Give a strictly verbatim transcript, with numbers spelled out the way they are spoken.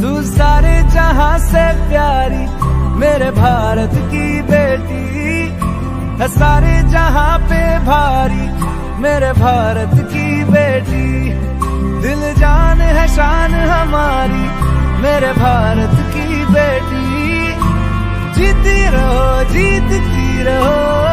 तू सारे जहां से प्यारी मेरे भारत की बेटी है, सारे जहां पे भारी मेरे भारत की बेटी। दिल जान है शान हमारी मेरे भारत की बेटी। जीती रहो जीतती रहो।